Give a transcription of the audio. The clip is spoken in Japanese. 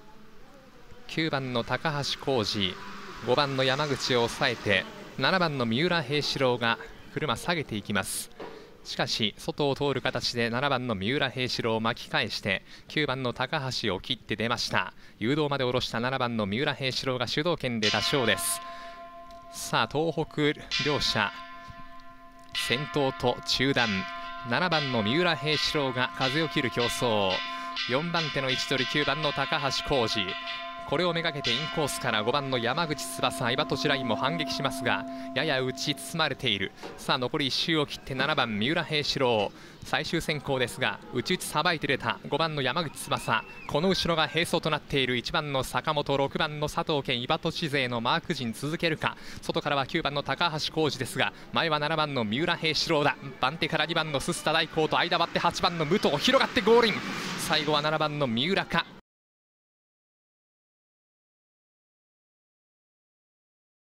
9番の高橋浩二、5番の山口を抑えて7番の三浦平四郎が車下げていきます。しかし外を通る形で7番の三浦平四郎を巻き返して9番の高橋を切って出ました。誘導まで下ろした7番の三浦平四郎が主導権で打勝です。さあ東北両者先頭と中段、7番の三浦平四郎が風を切る競争、4番手の位置取り9番の高橋浩二、これをめがけてインコースから5番の山口翼、相葉としラインも反撃しますがやや内包まれている。さあ残り1周を切って7番三浦平四郎最終先行ですが、内さばいて出た5番の山口翼、この後ろが並走となっている1番の坂本、6番の佐藤健、伊庭都市勢のマーク陣続けるか。外からは9番の高橋浩二ですが、前は7番の三浦平四郎だ。番手から2番の須田大光と間割って8番の武藤、広がってゴールイン。最後は7番の三浦か